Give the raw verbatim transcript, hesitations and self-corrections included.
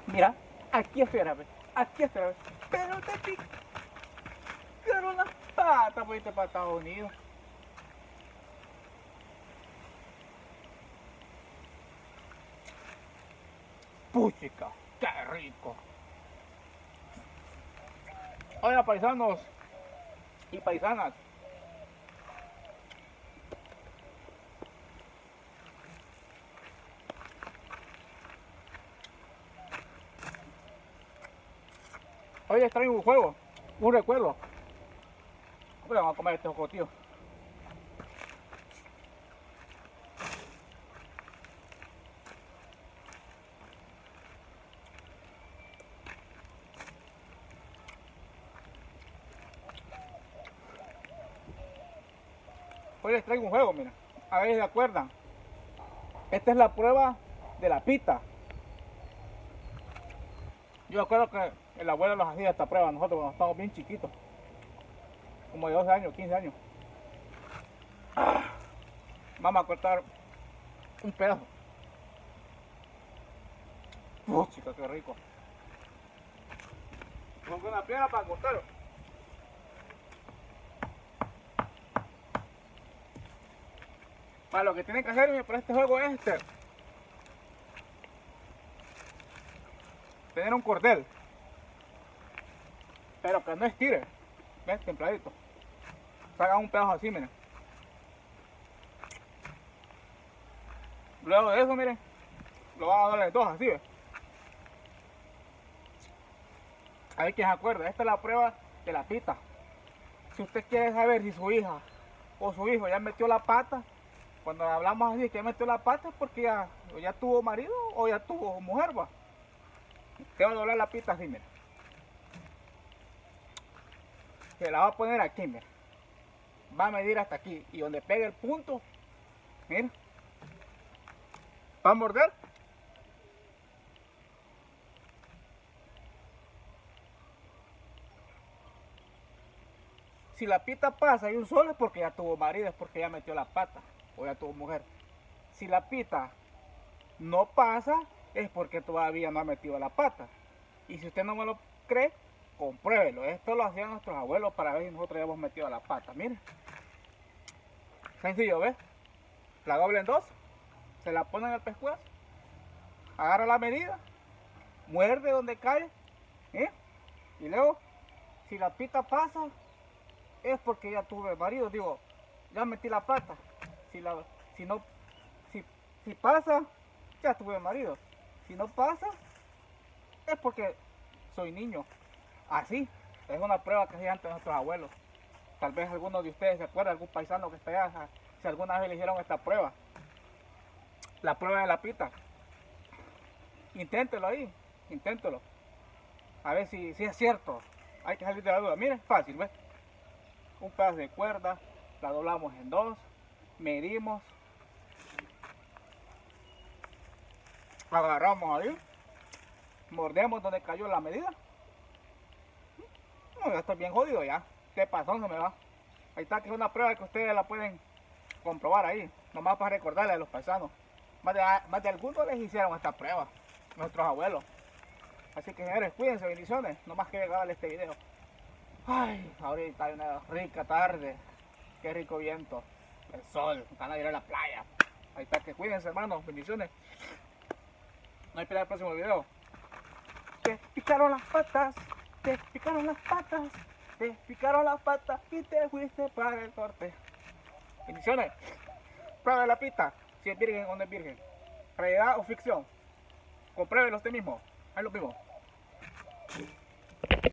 Mira, aquí espérame, aquí espérame. Pero te picaron las patas por irte para Estados Unidos. Puchica, qué rico. Oiga, paisanos y paisanas. Hoy les traigo un juego, un recuerdo. Bueno, vamos a comer este jocotío. Hoy les traigo un juego, mira. A ver si se acuerdan. Esta es la prueba de la pita. Yo recuerdo que el abuelo nos hacía esta prueba nosotros cuando estábamos bien chiquitos. Como de doce años, quince años. Ah, vamos a cortar un pedazo. Oh, chica, qué rico. Pongo una piedra para cortarlo. Para lo que tienen que hacer para este juego es este. Tener un cordel. Pero que no estire. ¿Ves? Templadito. Sacan un pedazo así, miren. Luego de eso, miren. Lo van a darle dos así, ¿ves? A ver quién se acuerda. Esta es la prueba de la pita. Si usted quiere saber si su hija o su hijo ya metió la pata, cuando hablamos así que ya metió la pata es porque ya, ya tuvo marido o ya tuvo mujer, va. Te va a doblar la pita así, mira. Se la va a poner aquí, mira. Va a medir hasta aquí. Y donde pegue el punto, mira. Va a morder. Si la pita pasa y un solo es porque ya tuvo marido, es porque ya metió la pata o ya tuvo mujer. Si la pita no pasa, es porque todavía no ha metido la pata. Y si usted no me lo cree, compruébelo. Esto lo hacían nuestros abuelos para ver si nosotros ya hemos metido la pata. Miren. Sencillo, ¿ves? La doble en dos, se la pone en el pescuezo, agarra la medida, muerde donde cae, ¿eh? Y luego, si la pita pasa, es porque ya tuve marido, digo, ya metí la pata. Si, la, si no, si, si pasa, ya tuve marido. Si no pasa, es porque soy niño. Así, es una prueba que hacían antes nuestros abuelos. Tal vez alguno de ustedes se acuerda, algún paisano que esté allá, si alguna vez le hicieron esta prueba. La prueba de la pita. Inténtelo ahí, inténtelo. A ver si, si es cierto. Hay que salir de la duda. Miren, fácil, ¿ves? Un pedazo de cuerda, la doblamos en dos, medimos, agarramos ahí, mordemos donde cayó la medida. No, ya estoy bien jodido ya. ¿Qué pasó? Se me va. Ahí está, que es una prueba que ustedes la pueden comprobar ahí. Nomás para recordarle a los paisanos. Más de, más de algunos les hicieron esta prueba, nuestros abuelos. Así que señores, cuídense, bendiciones. Nomás que grabarle este video. Ay, ahorita hay una rica tarde. Qué rico viento. El sol, van a ir a la playa. Ahí está, que cuídense, hermanos, bendiciones. No hay que esperar el próximo video. Te picaron las patas, te picaron las patas, te picaron las patas y te fuiste para el corte. Bendiciones. Prueba de la pita, si es virgen o no es virgen. Realidad o ficción. Compruébelo usted mismo. Ahí lo mismo.